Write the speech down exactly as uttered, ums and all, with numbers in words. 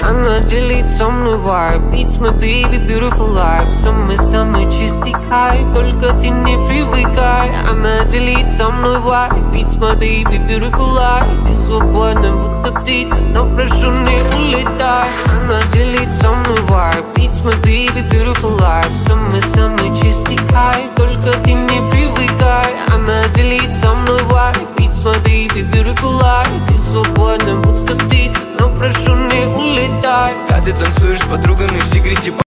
Она делит со мной vibe. It's my baby, beautiful life. Самый-самый чистый кайф, только ты не привыкай. Она делит со мной vibe. It's my baby, beautiful life. Ты свободна, будто птица, но прошу не улетай. Она делит со мной vibe. It's my baby, beautiful life. Самый-самый чистый кайф, только ты не привыкай. Она делит со мной vibe. It's my baby, beautiful life. Ты свободна, будто птица, но прошу не улетай. Когда ты танцуешь с подругами в секрете.